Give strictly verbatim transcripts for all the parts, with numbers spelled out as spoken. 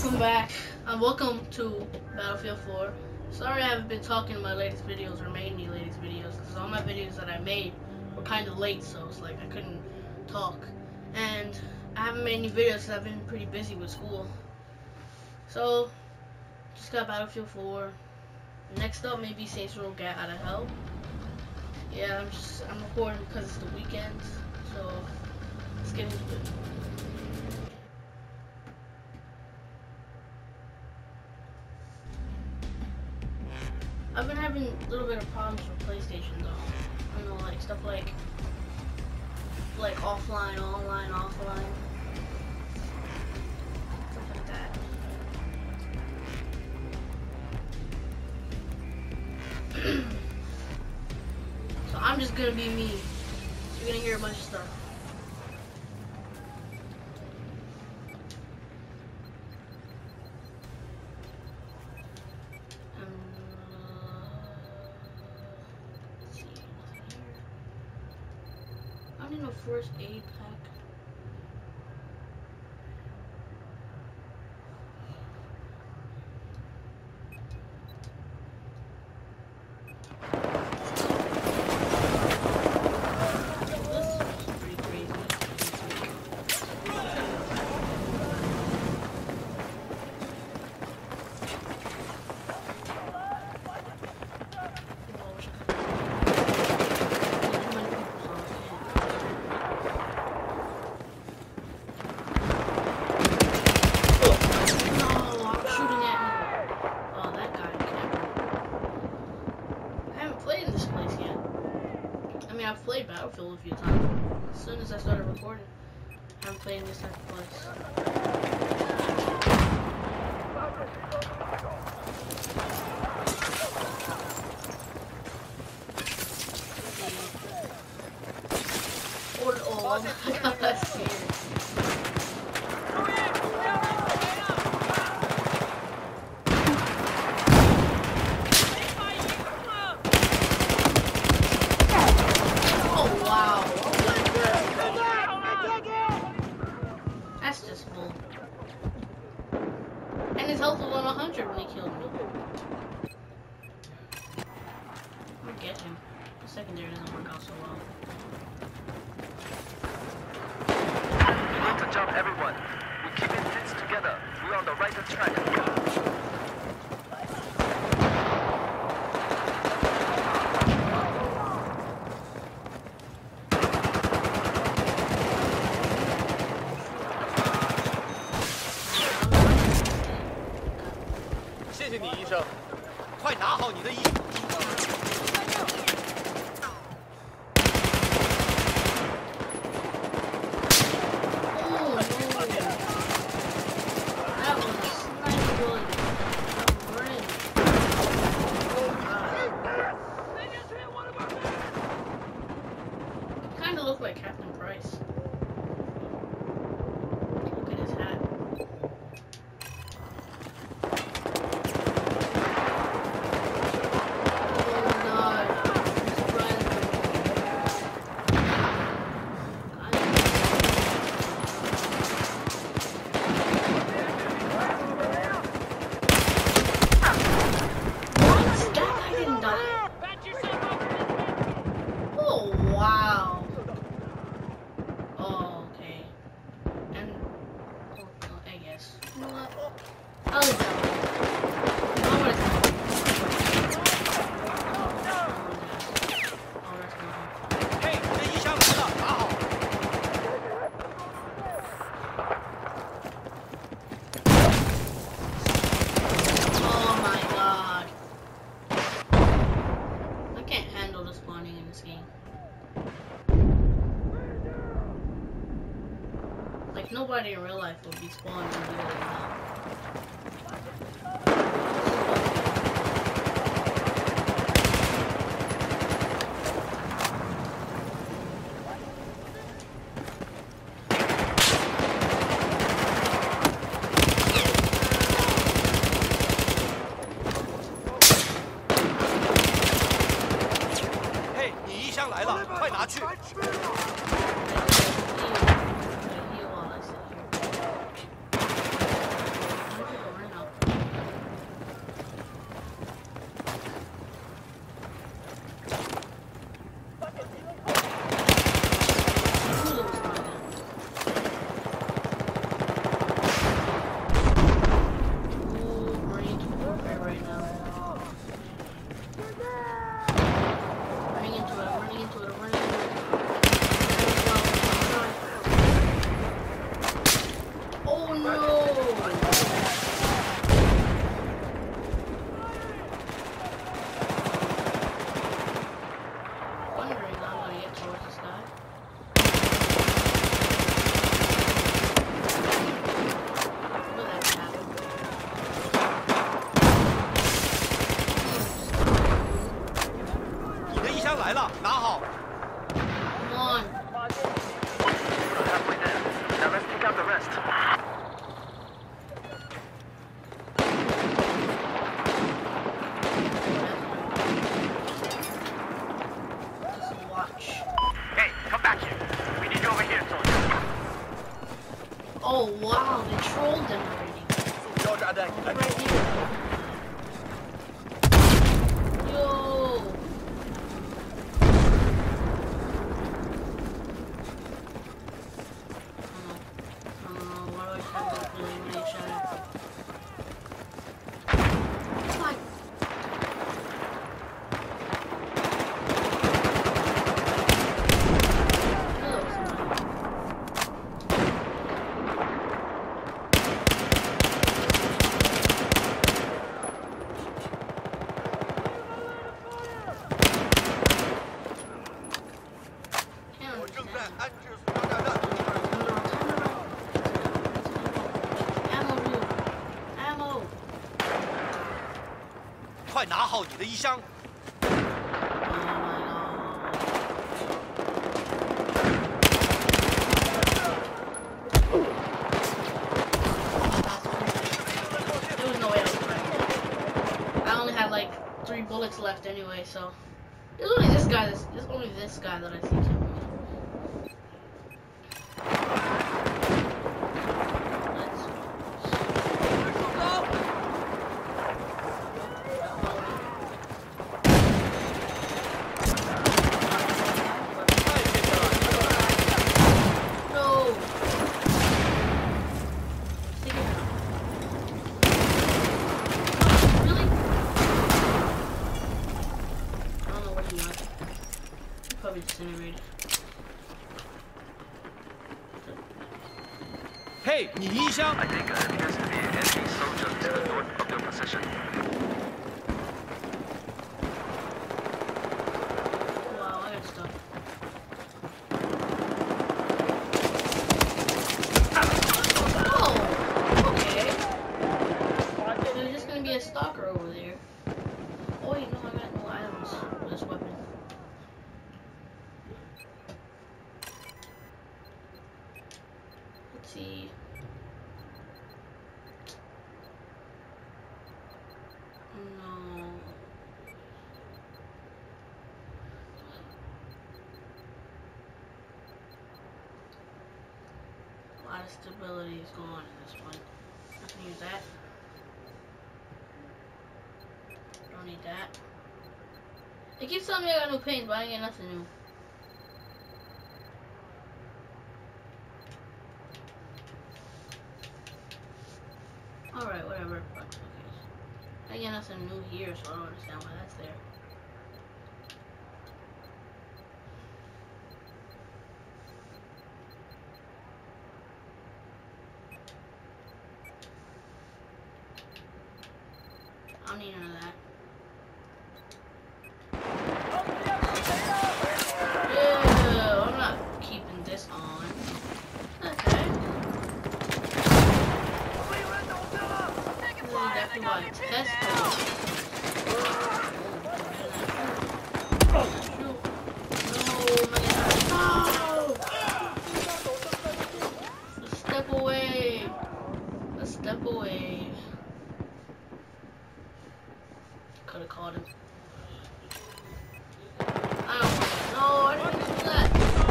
welcome back. Um, welcome to Battlefield four. Sorry I haven't been talking in my latest videos or made any latest videos because all my videos that I made were kind of late, so it's like I couldn't talk. And I haven't made any videos because I've been pretty busy with school. So, just got Battlefield four. Next up, maybe Saints Row Get Out of Hell. Yeah, I'm just I'm recording because it's the weekend. So, let's get into it. I've been having a little bit of problems with PlayStation though. You know, like stuff like like offline, online, offline. Stuff like that. So I'm just gonna be me. So you're gonna hear a bunch of stuff. I don't need no first aid pack. This is pretty crazy. I've played Battlefield a few times. As soon as I started recording, I'm playing this type of place. Or oh, I got that scared. And his health was on one hundred when he killed me. I'm gonna get him. The secondary doesn't work out so well. We need to jump everyone. We keep in this together. We're on the right track. Look like Captain Price. Look at his hat. Oh no, his friend. What? That guy didn't die? Oh wow. Oh, okay. And, oh, I guess. You know what? I'll leave that one. I'm gonna tell him. Oh, that's not. Hey, 这一箱子的拿好。 Oh my god. I can't handle the spawning in this game. Like, nobody in real life would be spawning and doing it now. Hey, 你一箱来了，快拿去！ Heal while I sit here. bitch. Hey, come back here. We need you over here, soldier. Oh wow, they trolled them already. Right here. Yo. I don't know. Why do I have this feeling when they shot it? Fuck. Ammo, dude. Ammo. 快拿好你的衣箱。 Oh my god. There was no way I was running. I only had like three bullets left anyway, so there's only this guy. That's, there's only this guy that I see killing me. Let's. No. Take it out. Really? I don't know where he went. He probably disintegrated. 嘿，你衣箱。 I think there appears to be enemy soldiers to the north of your position. Wow, I got stuck. Oh, okay. There's just gonna be a stalker over there. Oh wait, no, I got no items for this weapon. Let's see. No. A lot of stability is going on in this one. I can use that. Don't need that. It keeps telling me I got new paint, but I ain't get nothing new. Alright, whatever. Fuck, okay. I get nothing new here, so I don't understand why that's there. I don't need none of that. Ew, I'm not keeping this on. Okay. This is exactly why I test it. Step away. A step away. Could have caught him. I don't want it. No, I didn't do that.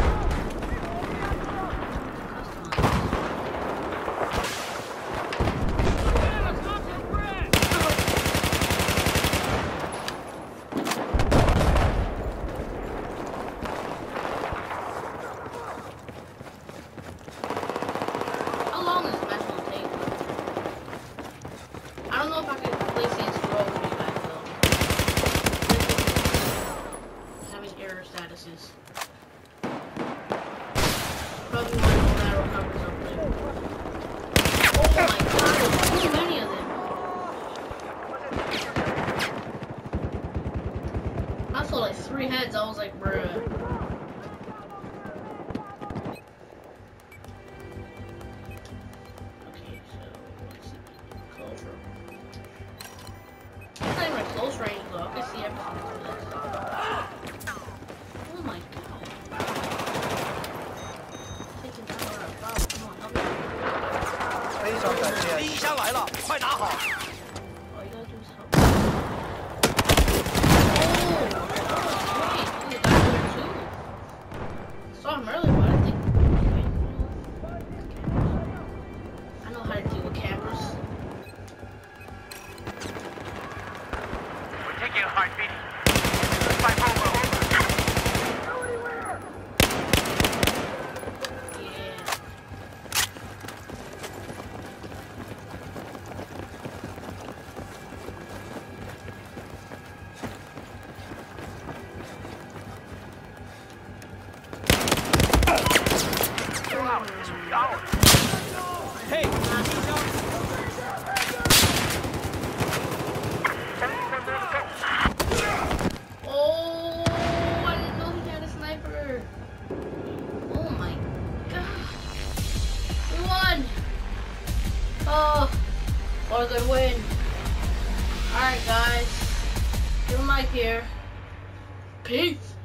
How long is this match gonna take? I don't know if I can play Saints Row with you guys though. Having error statuses. Probably one of the battle covers up there. Oh my god, there's too many of them. I saw like three heads, I was like, bruh. Okay, so let's see. Close range. It's not even close range though, I can see everything through this. Oh my god. Taking down our problem. Come on, help me. 非常感谢。衣箱来了，快拿好。 All you gotta do is help. Oh! Wait, there's a guy there too. out. This will be ours. Hey! Only one more to go. Oh, I didn't know he had a sniper. Oh my god. We won. Oh, what a good win. Alright guys, your mic here. Peace.